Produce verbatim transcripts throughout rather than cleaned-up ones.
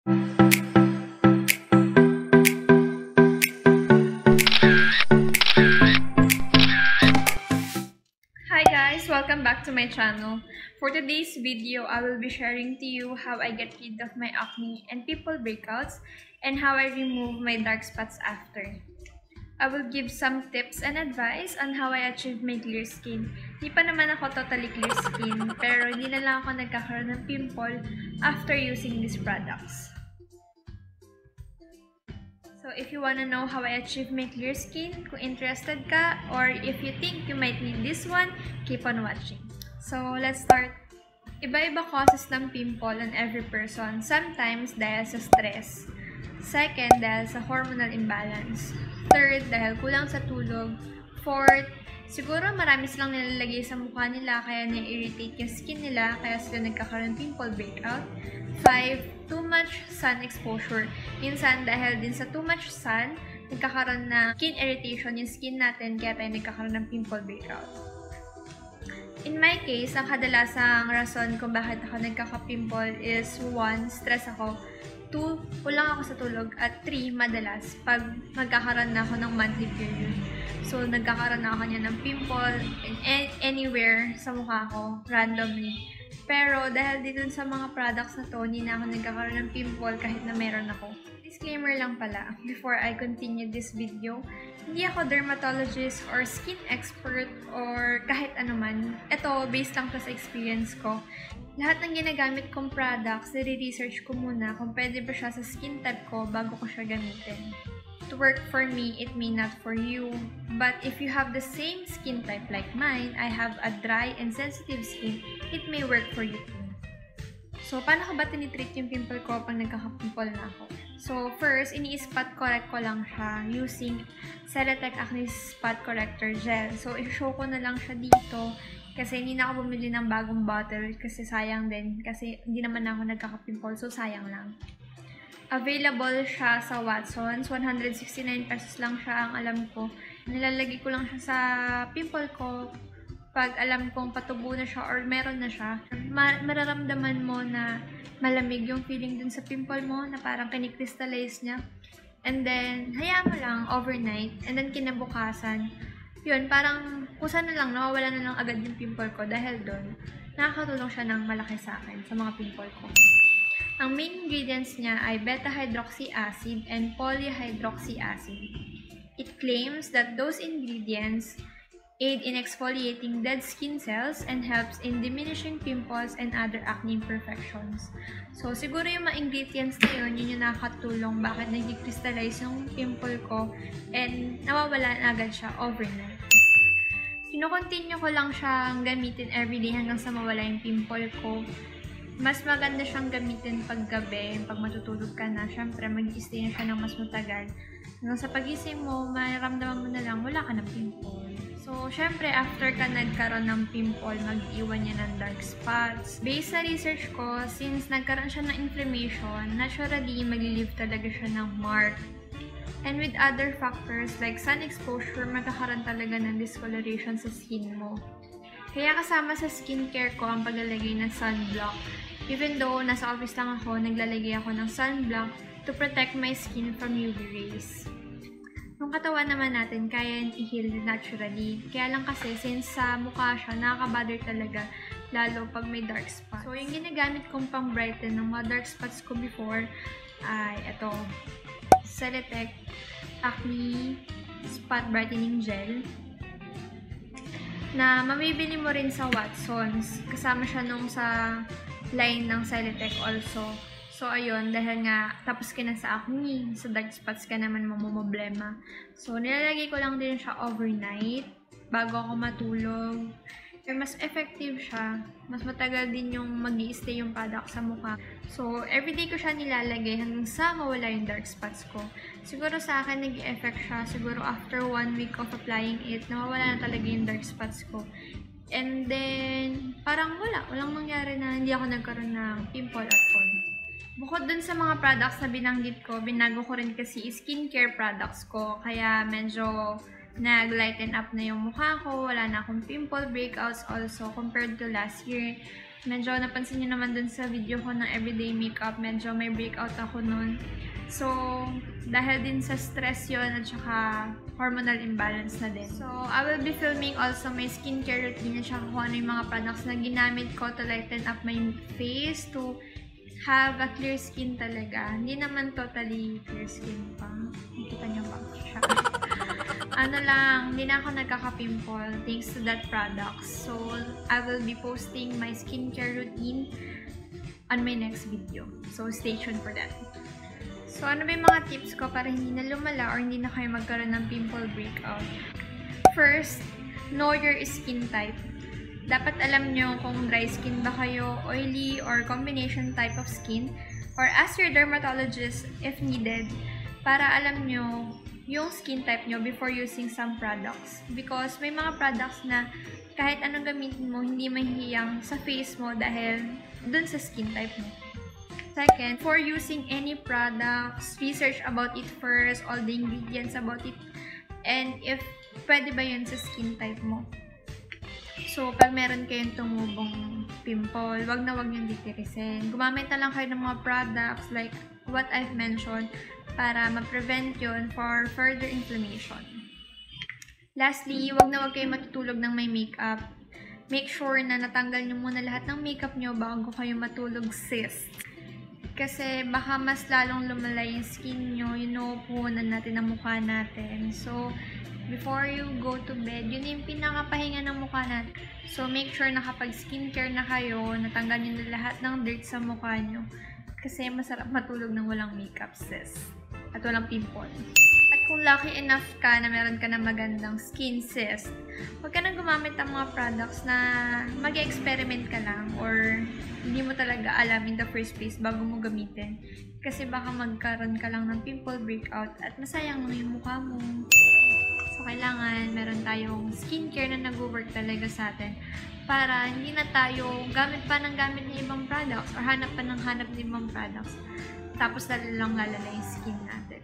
Hi guys! Welcome back to my channel. For today's video, I will be sharing to you how I get rid of my acne and pimple breakouts and how I remove my dark spots after. I will give some tips and advice on how I achieve my clear skin. Di pa naman ako totally clear skin, pero hindi na lang ako nagkakaroon ng pimple after using these products. So if you wanna know how I achieve my clear skin, kung interested ka, or if you think you might need this one, keep on watching. So let's start. Iba-iba causes ng pimple on every person. Sometimes dahil sa stress. Second, dahil sa hormonal imbalance. Third, dahil kulang sa tulog. Fourth, siguro marami silang nilalagay sa mukha nila kaya na-irritate yung skin nila kaya sila nagkakaroon ng pimple breakout. Five, too much sun exposure. Minsan dahil din sa too much sun, nagkakaroon na skin irritation yung skin natin kaya tayo nagkakaroon ng pimple breakout. In my case, ang kadalasang rason kung bakit ako nagkaka-pimple is one, stress ako. two, kulang ako sa tulog. At three, madalas, pag magkakaroon na ako ng monthly period. So, nagkakaroon na ako niya ng pimple in anywhere sa mukha ko, randomly. Pero, dahil dito sa mga products na to, hindi na ako nagkakaroon ng pimple kahit na meron ako. Disclaimer lang pala, before I continue this video, hindi ako dermatologist or skin expert or kahit anuman. Ito, based lang to sa experience ko. Lahat ng ginagamit kong products, nire-research ko muna kung pwede ba siya sa skin type ko bago ko siya gamitin. To work for me, it may not for you. But if you have the same skin type like mine, I have a dry and sensitive skin, it may work for you too. So, paano ko ba tinitreat yung pimple ko pag nagkaka-pimple na ako? So, first, ini-spot correct ko lang siya using Celeteque Acne Spot Corrector Gel. So, i-show ko na lang siya dito kasi hindi na ako bumili ng bagong bottle kasi sayang din. Kasi hindi naman ako nagkaka-pimple, so sayang lang. Available siya sa Watsons. one hundred sixty-nine pesos lang siya ang alam ko. Nilalagay ko lang siya sa pimple ko pag alam kong patubo na siya or meron na siya. Ma mararamdaman mo na malamig yung feeling dun sa pimple mo na parang kinikrystallize niya. And then, hayaan mo lang overnight. And then, kinabukasan, yun, parang kusa na lang, nawawala na lang agad yung pimple ko dahil dun, nakakatulong siya ng malaki sa akin, sa mga pimple ko. Ang main ingredients niya ay beta-hydroxy acid and polyhydroxy acid. It claims that those ingredients aid in exfoliating dead skin cells and helps in diminishing pimples and other acne imperfections. So, siguro yung mga ingredients na yun, yun yung nakakatulong bakit nag-crystallize yung pimple ko and nawawala na agad siya overnight. Kino-continue ko lang siyang gamitin everyday hanggang sa mawala yung pimple ko. Mas maganda siyang gamitin pag gabi, pag matutulog ka na. Siyempre, mag-i-stay na siya ng mas matagal. Hanggang sa pag-isip mo, maramdaman mo na lang, wala ka ng pimple. So, syempre, after ka nagkaroon ng pimple, mag-iwan niya ng dark spots. Based sa research ko, since nagkaroon siya ng inflammation, naturally, mag-leave talaga siya ng mark. And with other factors like sun exposure, magkakaroon talaga ng discoloration sa skin mo. Kaya kasama sa skincare ko ang paglalagay ng sunblock. Even though nasa office lang ako, naglalagay ako ng sunblock to protect my skin from U V rays. Yung katawan naman natin, kaya i-heal naturally. Kaya lang kasi, since sa mukha siya, nakaka-bother talaga, lalo pag may dark spots. So, yung ginagamit kong pang-brighten ng mga dark spots ko before, ay ito, Celeteque Acne Spot Brightening Gel, na mamibili mo rin sa Watsons. Kasama siya nung sa line ng Celeteque also. So, ayun, dahil nga, tapos ka na sa acne, sa dark spots ka naman mamumblema. So, nilalagay ko lang din siya overnight, bago ako matulog. Pero mas effective siya. Mas matagal din yung mag-i-stay yung product sa mukha. So, everyday ko siya nilalagay hanggang sa mawala yung dark spots ko. Siguro sa akin, nag-i-effect siya. Siguro after one week of applying it, nawawala na talaga yung dark spots ko. And then, parang wala. Walang mangyari na hindi ako nagkaroon ng pimple at all. Bukod dun sa mga products na binanggit ko, binago ko rin kasi skincare products ko. Kaya medyo nag-lighten up na yung mukha ko. Wala na akong pimple breakouts also compared to last year. Medyo napansin nyo naman dun sa video ko ng everyday makeup, medyo may breakout ako nun. So, dahil din sa stress yon at saka hormonal imbalance na din. So, I will be filming also my skincare routine at saka kung ano yung mga products na ginamit ko to lighten up my face, to have a clear skin talaga. Hindi naman totally clear skin pa. Nakita nyo ba siya? Ano lang, hindi na ako nagkaka-pimple thanks to that product. So, I will be posting my skincare routine on my next video. So, stay tuned for that. So, ano ba yung mga tips ko para hindi na lumala or hindi na kayo magkaroon ng pimple breakout? First, know your skin type. Dapat alam nyo kung dry skin ba kayo, oily, or combination type of skin. Or ask your dermatologist if needed para alam nyo yung skin type nyo before using some products. Because may mga products na kahit anong gamitin mo, hindi mahihiyang sa face mo dahil dun sa skin type mo. Second, for using any products, research about it first, all the ingredients about it, and if pwede ba yun sa skin type mo. So, pag meron kayong tumubong pimple, wag na wag yung ditirisin. Gumamit na lang kayo ng mga products like what I've mentioned para ma-prevent yun for further inflammation. Lastly, wag na wag kayo matutulog ng may makeup. Make sure na natanggal nyo muna lahat ng makeup nyo bago kayo matulog, sis. Kasi baka mas lalong lumala yung skin nyo, inuupunan natin ang mukha natin. So, before you go to bed, yun yung pinakapahinga ng mukha natin. So, make sure na kapag skincare na kayo, natanggal nyo na lahat ng dirt sa mukha nyo. Kasi masarap matulog ng walang makeup, sis. At walang pimple. At kung lucky enough ka na meron ka na magandang skin, sis, huwag ka nang gumamit ng mga products na mag-experiment ka lang or hindi mo talaga alam in the first place bago mo gamitin. Kasi baka magkaroon ka lang ng pimple breakout at masayang mo yung mukha mo. So, kailangan meron tayong skincare na nag-work talaga sa atin para hindi na tayo gamit pa ng gamit ng ibang products or hanap pa ng hanap ng ibang products. Tapos lang lalala yung skin natin.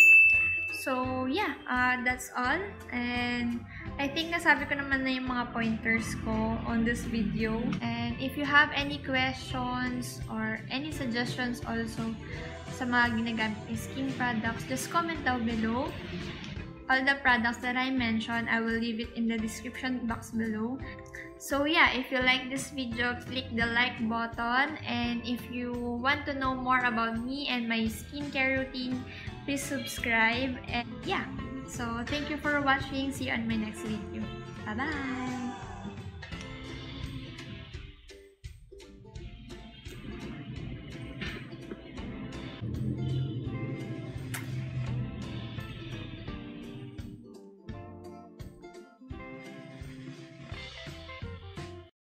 So, yeah, uh, that's all. And I think nasabi ko naman na yung mga pointers ko on this video. And if you have any questions or any suggestions also sa mga ginagamit ng skin products, just comment down below. All the products that I mentioned, I will leave it in the description box below. So yeah, if you like this video, click the like button. And if you want to know more about me and my skincare routine, please subscribe. And yeah, so thank you for watching. See you on my next video. Bye-bye!